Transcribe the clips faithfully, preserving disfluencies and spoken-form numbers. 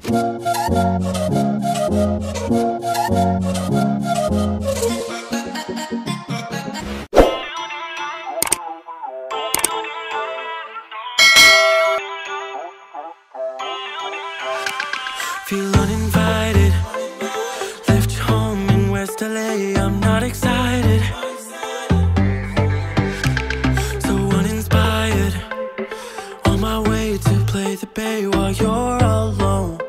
Feel uninvited. Left your home in West L A. I'm not excited. So uninspired. On my way to play the bay while you're alone.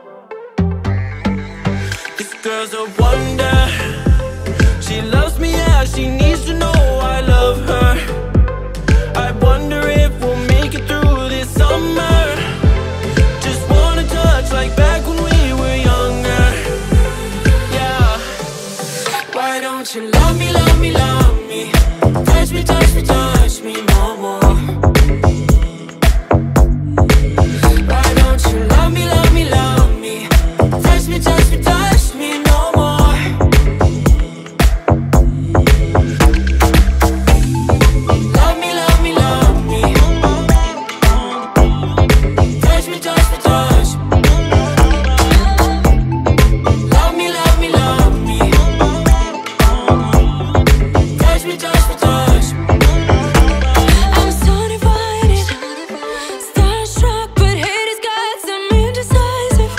This girl's a wonder. She loves me, yeah, she needs to know I love her. I wonder if we'll make it through this summer. Just wanna touch like back when we were younger. Yeah. Why don't you love me, love me, love me? Touch me, touch me, touch me no more. Why don't you love me, love me, love me? Touch me, touch me, touch me no more. Love me, love me, love me. Touch me, touch me, touch me. Love me, love me, love me. Touch me, touch me, touch me. I'm so divided, starstruck, but hate has got some indecisive.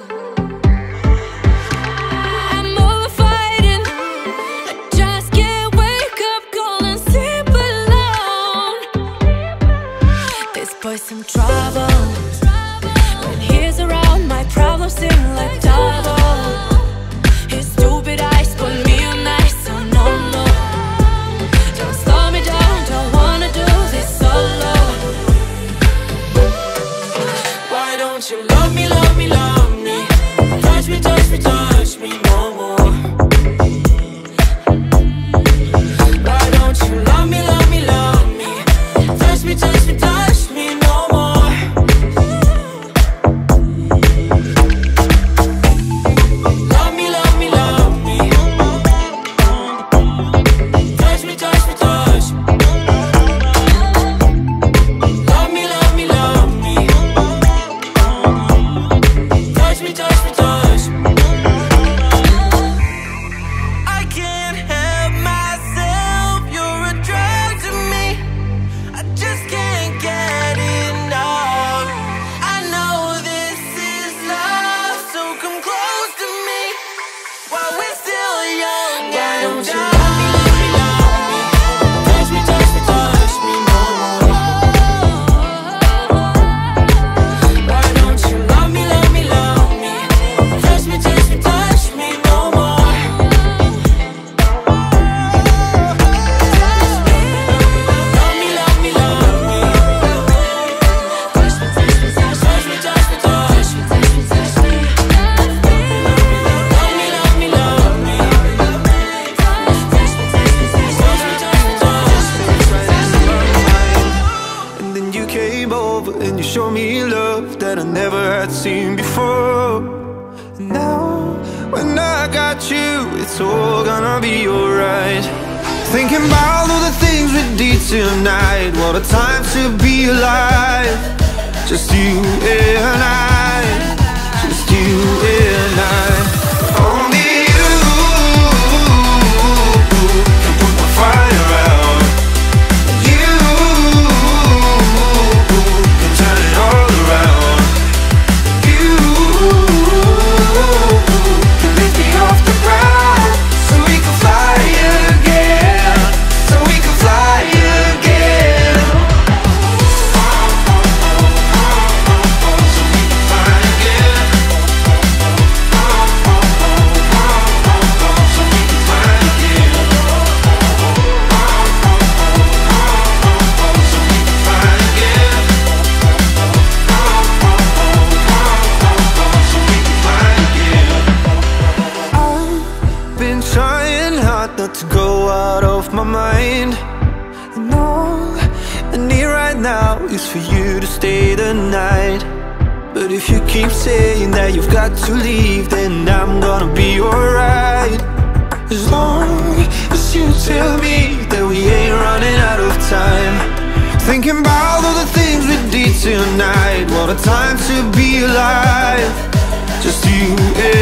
I'm over fighting, I just can't wake up cold and sleep alone. This boy's some trouble. When he's around, my problems seem like double. His stupid eyes put me on ice, so no, no. Don't slow me down, don't wanna do this solo. Why don't you love me, love me, love me? Touch me, touch me, touch me no more. Why don't you love me, love me, love me? Touch me, touch me, touch me no more. Love me, love me, love me. Touch me, touch me, touch me. Love me, love me, love me. Touch me, touch me, touch me. I can't help myself, you're a drug to me. I just can't get enough. I know this is love, so come close to me while we're still young. Why don't you love me, love me, love me? Touch me, touch me, touch me no more. Why don't you love me, love me, love me? Touch me, touch me, touch me no more. Love me, love me, love me. Touch me, touch me, touch Touch me, touch me, touch me. me, touch me, touch me. Love me, love me, love me. Touch me, touch me, touch me. Touch me, touch me, touch me. And then you came over and you showed me love that I never had seen before. And now, when I got you, it's all gonna be alright. Thinking about all the things we did tonight. What a time to be alive. Just you and I. Just you and I. Only you can put my fire out. You can turn it all around. You can lift me off the ground, so we can fly again. So we can fly again. So we can fly again. So we can fly again. So we can fly again. So we can fly again. I've been trying hard not to go out of my mind. And all I need right now is for you to stay the night. But if you keep saying that you've got to leave, then I'm gonna be alright. As long as you tell me that we ain't running out of time. Thinking about all the things we did tonight. What a time to be alive. Just you. Yeah.